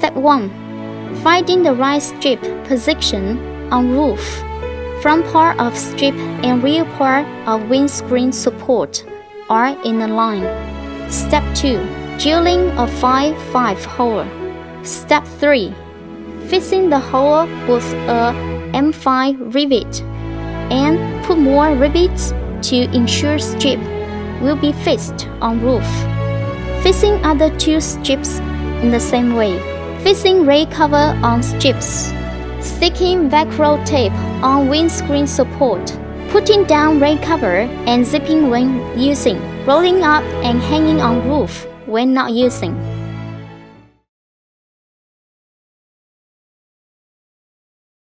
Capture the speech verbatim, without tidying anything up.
Step one. Finding the right strip position on roof. Front part of strip and rear part of windscreen support are in a line. Step two. Drilling a five five hole. Step three. Fixing the hole with a M five rivet and put more rivets to ensure strip will be fixed on roof. Fixing other two strips in the same way. Fixing rain cover on strips. Sticking Velcro tape on windscreen support. Putting down rain cover and zipping when using. Rolling up and hanging on roof when not using.